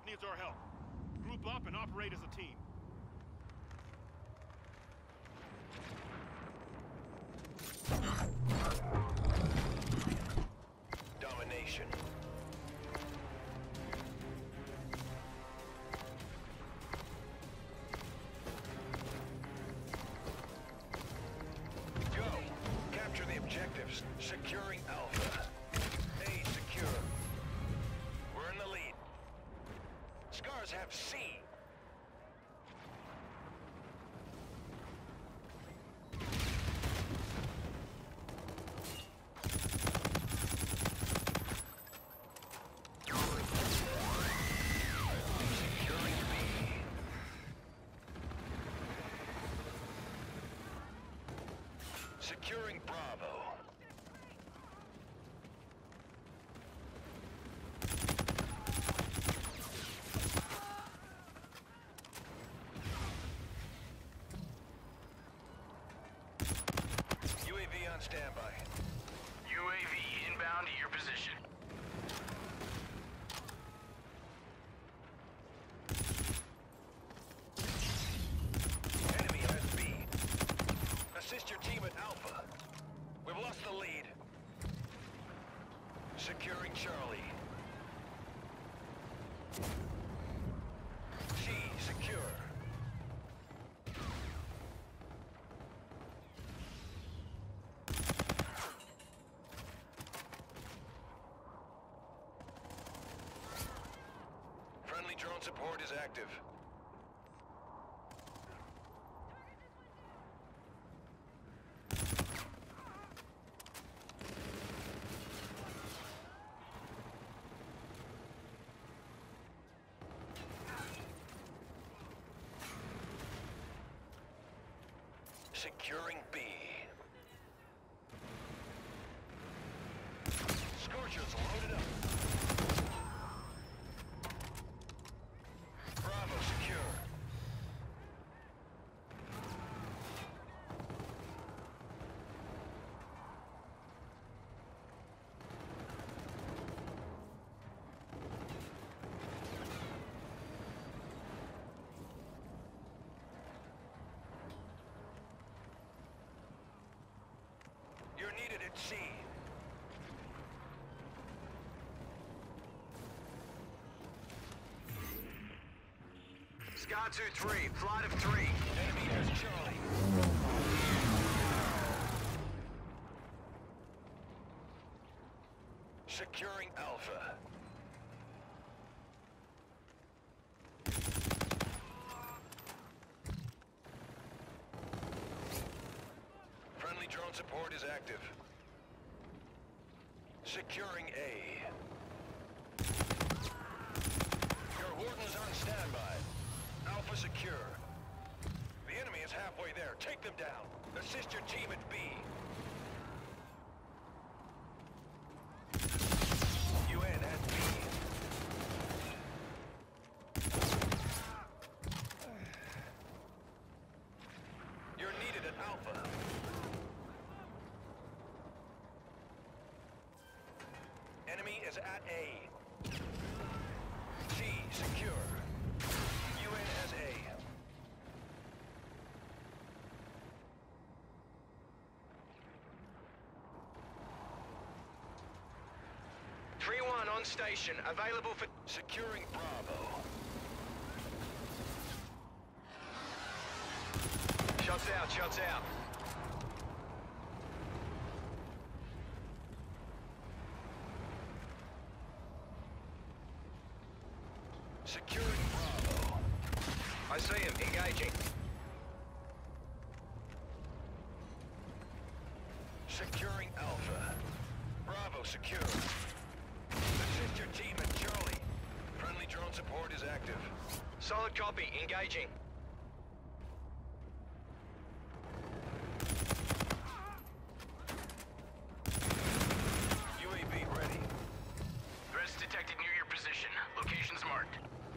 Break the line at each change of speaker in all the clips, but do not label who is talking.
needs our help. Group up and operate as a team.
Domination. Go. Capture the objectives. Securing Alpha. A secure. We're in the lead. Scars have C. Securing Bravo. UAV on standby.
UAV inbound to your position.
Enemy has B. Assist your team at Alpha. We've lost the lead. Securing Charlie. C secure. Friendly drone support is active. Securing B. Scorchers loaded up. Bravo secure. You're needed at C.
Scar 2-3, flight of 3.
Enemy has Charlie. Securing Alpha. Friendly drone support is active. Securing A. Your Warden's on standby. Alpha secure. The enemy is halfway there. Take them down. Assist your team at B. UN at B. You're needed at Alpha. Enemy is at A. C secure. UN has A.
On station, available for...
Securing Bravo.
Shots out, shots out.
Securing Bravo.
I see him, engaging.
Securing Alpha. Bravo secure. Assist your team at Charlie. Friendly drone support is active.
Solid copy, engaging.
UAV ready.
Threats detected near your position. Locations marked.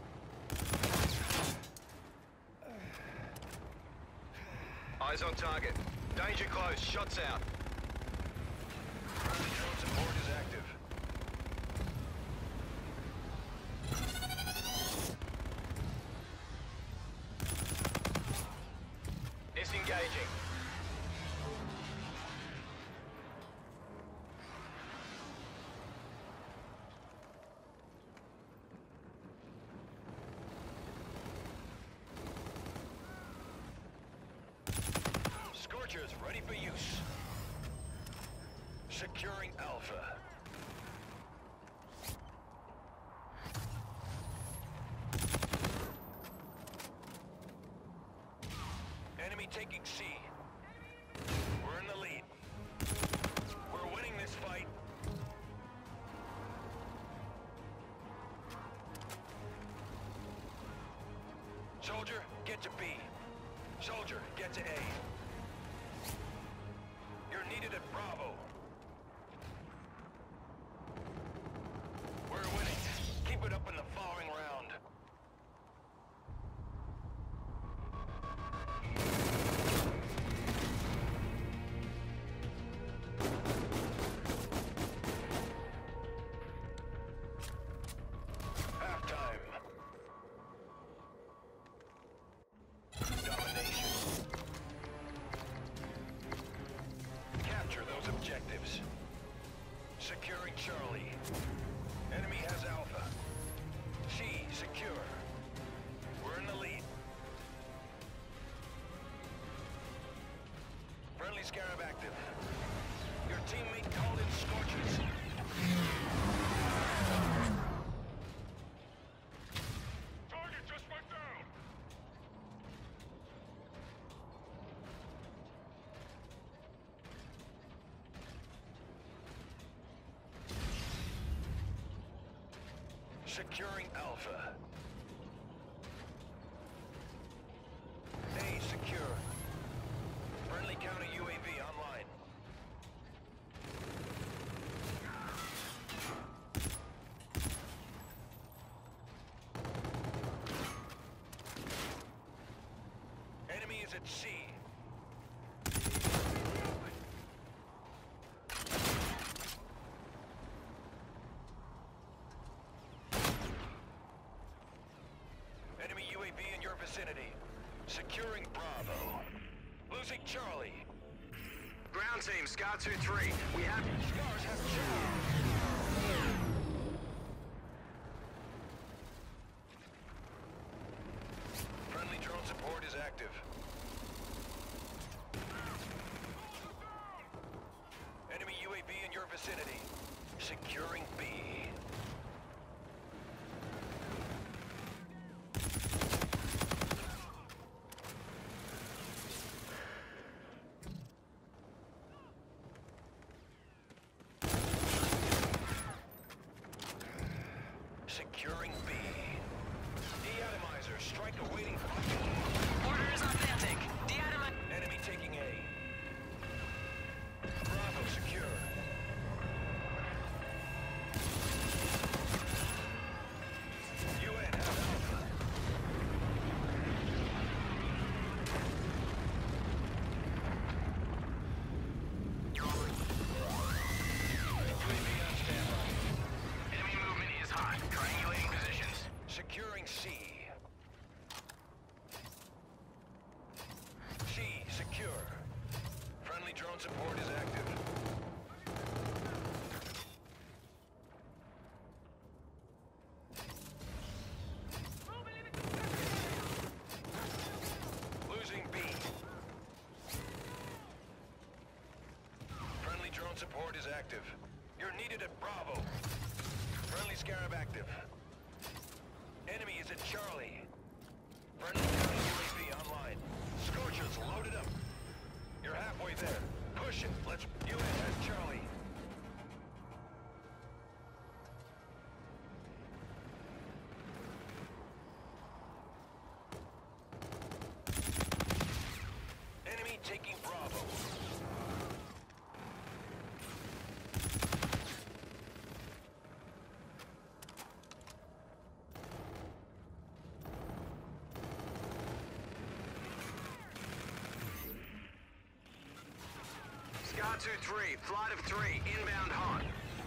Eyes on target. Danger close, shots out.
Friendly drone support is active. Scorchers ready for use. Securing Alpha. Enemy taking C. We're in the lead. We're winning this fight. Soldier, get to B. Soldier, get to A. You're needed at Bravo. We're winning. Keep it up in the following round. Halftime. Domination. Capture those objectives. Securing Charlie. Enemy has Alpha. C secure. We're in the lead. Friendly Scarab active. Your teammate called in Scorchers.
Target just went down.
Securing Alpha. A secure. Friendly counter UAV online. Enemy is at C. Enemy UAV in your vicinity. Securing Bravo. Losing Charlie.
Ground team, Scar 2-3. We have...
Scars have Charlie. Friendly drone support is active. Enemy UAV in your vicinity. Securing B. Securing B. De-atomizer, strike awaiting function.
Order is authentic. De-atomize.
Enemy taking A. Bravo secure. UN has Alpha. UAV on standby.
Enemy movement is hot. Triangulating positions.
Securing C. C secure. Friendly drone support is active. Losing B. Friendly drone support is active. You're needed at Bravo. Friendly Scarab active. Enemy is at Charlie. Friendly counter UAV online. Scorchers loaded up. You're halfway there. Push it. Let's... UN has Charlie. Enemy taking Bravo.
Scar 2-3, flight of 3, inbound hot.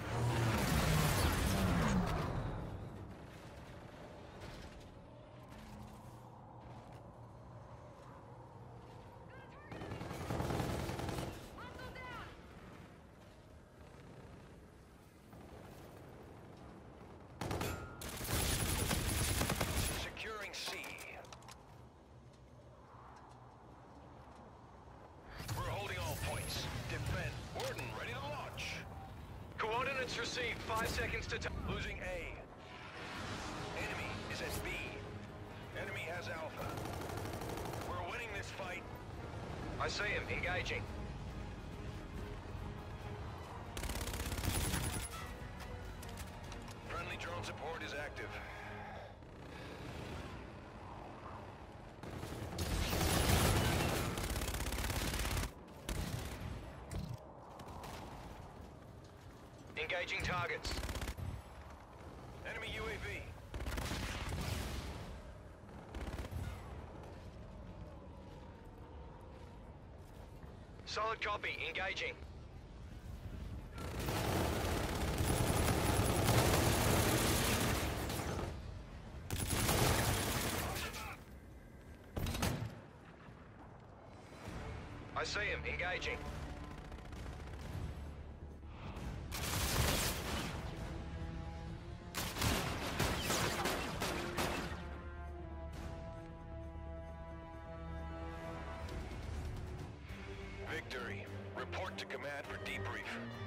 Securing C. We're
received. 5 seconds to...
Losing A. Enemy is at B. Enemy has Alpha. We're winning this fight.
I see him. Engaging.
Friendly drone support is active.
Engaging targets.
Enemy UAV.
Solid copy. Engaging. I see him. Engaging.
Victory. Report to command for debrief.